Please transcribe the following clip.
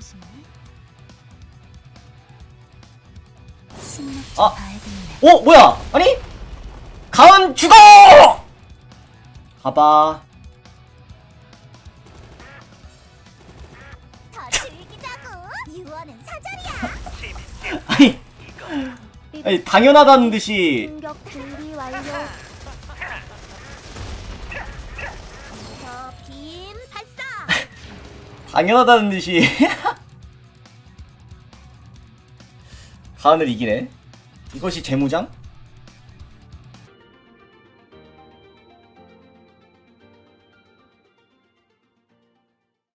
아! 오! 뭐야! 아니? 가은 죽어! 가봐. 아니 당연하다는 듯이 공격 준비 완료. 빔 발사. 당연하다는 듯이 가은을 이기네. 이것이 재무장?